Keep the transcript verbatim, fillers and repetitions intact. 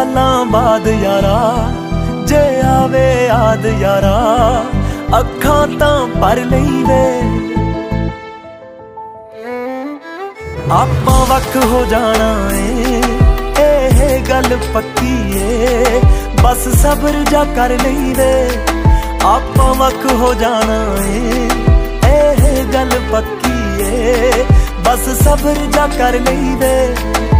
सालां बाद यारा जे आवे याद यारा अखां तां भर लई वे। आपां वख हो जाना ए एह गल पक्की ए बस सब्र जा कर लई वे। आपां वख हो जाना ए एह गल पक्की ए बस सब्र जा कर लई वे।